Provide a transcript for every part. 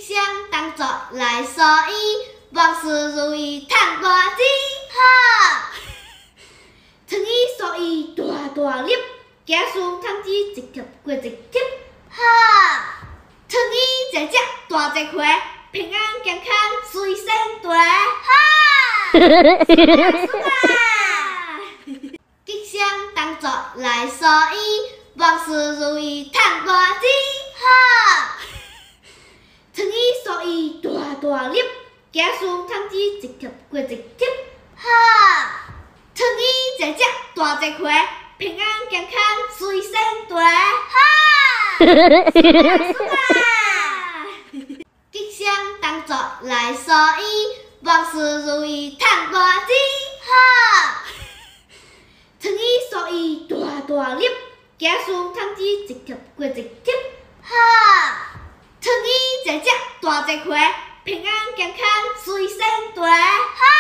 祥当作来所依，万事如意赚大钱。好，春意所依大大粒，家事通知一贴过一贴。好，春意姐姐大一回，平安健康随身带。好，吉祥当作来所依，万事如意赚大钱。好，春意所依大大粒，家事通知一贴过一贴。好，春意姐姐大一回，平安健康随身带。吉祥当作来所依，万事如意赚大钱。好，春意所依大大粒，家事通知一贴过一贴。好，春意姐姐大一回，平安健康随身带。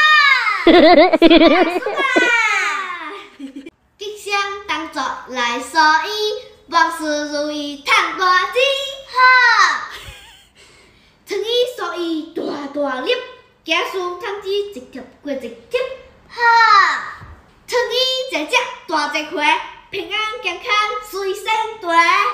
吉祥当作来所依，万事如意赚大钱。好，春意所依大大粒，家事通知一贴过一贴。好，春意姐姐大一回，平安健康随身带。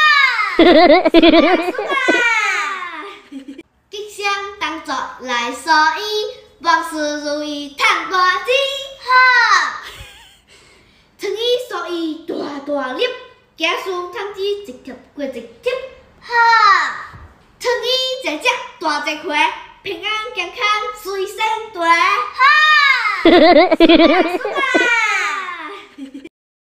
吉祥当作来所依，万事如意赚大钱。好，春意所依大大粒，家事通知一贴过一贴。好，春意姐姐大一回，平安健康随身带。